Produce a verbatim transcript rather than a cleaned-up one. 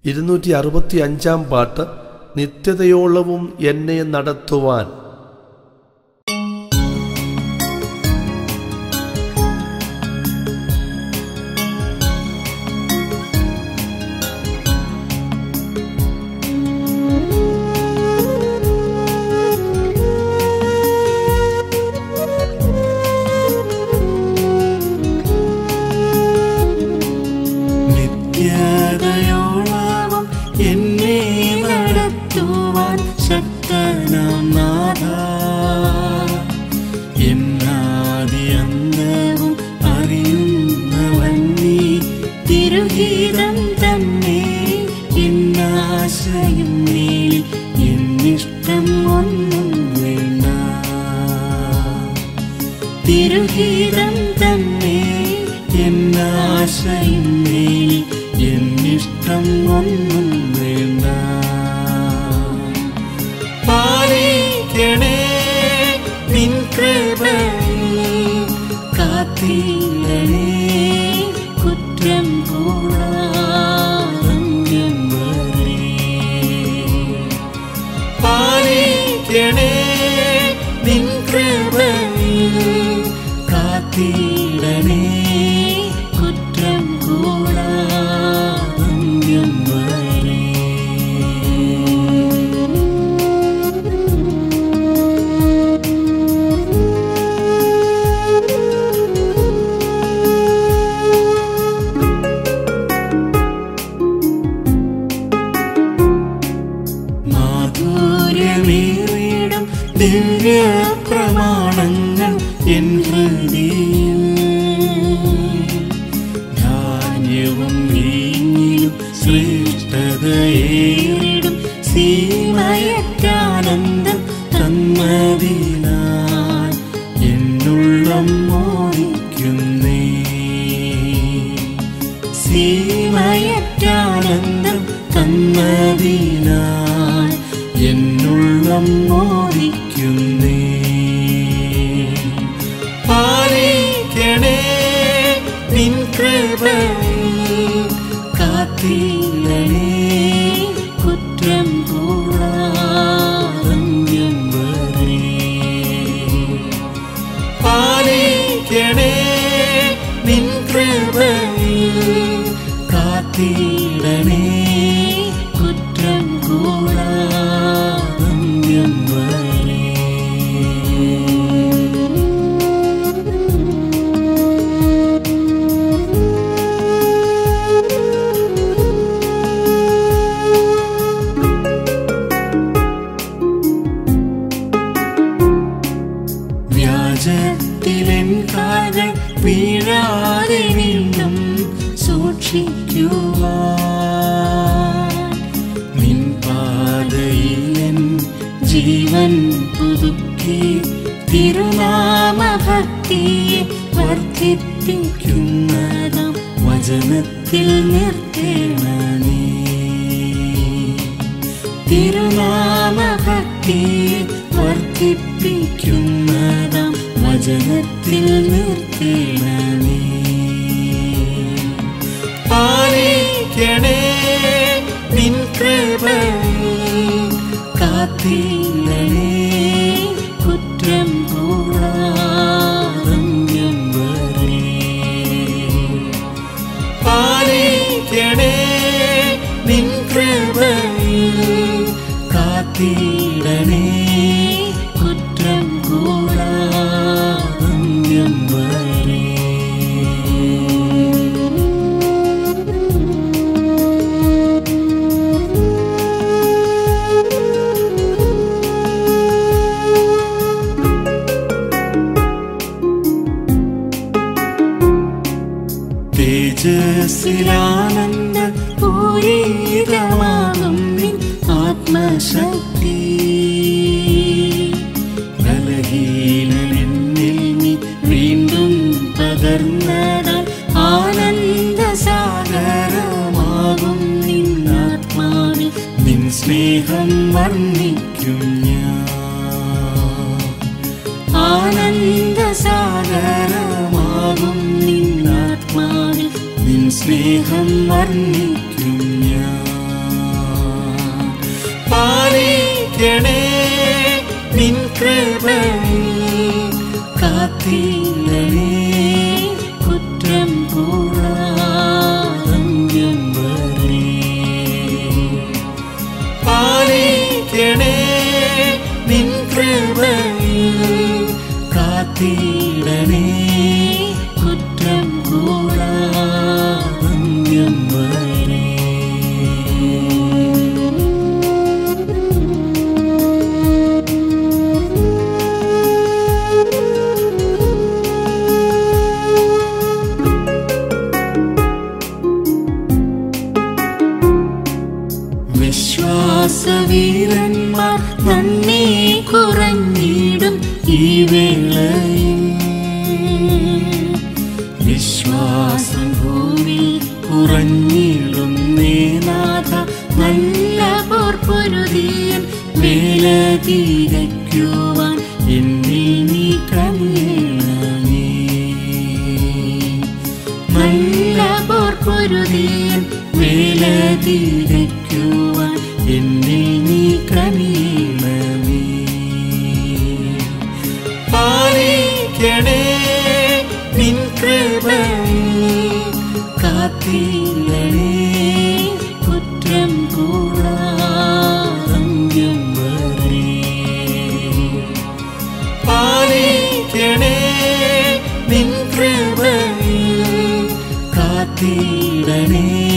ഇരുന്നൂറ്റി അറുപത്തി അഞ്ചാം പാട്ട്. നിത്യതയോളവും എന്നെ നടത്തുവാൻ. എന്നെ നടത്തുവാൻ ശക്തനാം നാഥ, എന്നാദി അന്തവും അറിയുന്നവൻ നീ. തിരുഹിതം തന്നെ എന്നാശയും മേലിൽ, എന്നിഷ്ടം ഒന്നും വേണ്ട. തിരുഹിതം തന്നെ എന്നാശയും മേലിൽ, എന്നിഷ്ടം ഒന്നും വേണ്ട. പാലിക്കണേ നിൻ കൃപയിൽ, കാത്തിടണേ കുറ്റം കൂടാതന്ത്യം വരെ. പാലിക്കണേ നിൻ കൃപയിൽ, കാത്തിടണേ കുറ്റം കൂടാതന്ത്യം വരെ. മാധുര്യമേറിടും ദിവ്യ പ്രമാണങ്ങൾ എൻ ഹൃദയം, ധാന്യവും വീഞ്ഞിലും ശ്രേഷ്ഠതയേറിടും സീമയറ്റാനന്ദം തന്മതിനാൽ എന്നുള്ളം മോഹിക്കുന്നേ. സീമയറ്റാനന്ദം തന്മതിനാൽ എന്നുള്ളം മോഹിക്കുന്നേ. പാലിക്കണേ നിൻ കൃപയിൽ, കാത്തിടണേ കുറ്റം കൂടാതന്ത്യം വരെ. പാലിക്കണേ നിൻ കൃപയിൽ, കാത്തിടണേ കുറ്റം കൂടാതന്ത്യം വരെ. വ്യാജത്തിലെൻ കാൽകൾ വീഴാതെ വീണ്ടും സൂക്ഷിക്കുവാൻ, നിൻ പാതയിലെൻ ജീവൻ പുതുക്കി തിരുനാമഭക്തിയെ വർദ്ധിപ്പിക്കുന്നതാം വചനത്തിൽ നിർത്തേണമേ. തിരുനാമഭക്തിയെ വർദ്ധിപ്പിക്കുന്നതാം വചനത്തിൽ നിർത്തേണമേ. പാലിക്കണേ നിൻ കൃപയിൽ, കാത്തിടണേ കുറ്റം കൂടാതന്ത്യം വരെ. പാലിക്കണേ നിൻ കൃപയിൽ, കാത്തിടണേ കുറ്റം കൂടാതന്ത്യം വരെ. തേജസ്സിലാനന്ദ പൂരിതമാകും നിൻ ആത്മശക്തി, ബലഹീനനെന്നിൽ നീ വീണ്ടും പകർന്നതാൽ ആനന്ദസാഗരമാകും നിൻ ആത്മാവിൽ, നിൻ സ്നേഹം വർണ്ണിക്കും ഞാൻ. ആനന്ദസാഗരമാകും നിൻ ആത്മാവിൽ, നിൻ സ്നേഹം വർണ്ണിക്കും ഞാൻ. കൃപയിൽ കാത്തിടണേ കുറ്റം കൂടാതന്ത്യം വരെ. പാലിക്കണേ നിൻ കൃപയിൽ കാത്തിടണേ കുറ്റം കൂടാതന്ത്യം വരെ. വിശ്വാസവീരന്മാർ നന്ദി കുറഞ്ഞിടും ഈ വേളയിൽ വിശ്വാസം ഭൂമിൽ കുറഞ്ഞിടും നാഥ. നല്ല പോർപ്പൊരുതിയൻ വേല തികയ്ക്കുവാൻ എന്നിൽ നീ കനിയണമേ. നല്ല പോർപ്പൊരുതിയൻ വേല തികയ്ക്കുവാൻ എന്നിൽ നീ കനിയണമേ. പാലിക്കണേ നിൻ കൃപയിൽ കാത്തിടണേ കുറ്റം കൂടാതന്ത്യം വരെ. പാലിക്കണേ നിൻ കൃപയിൽ കാത്തിടണേ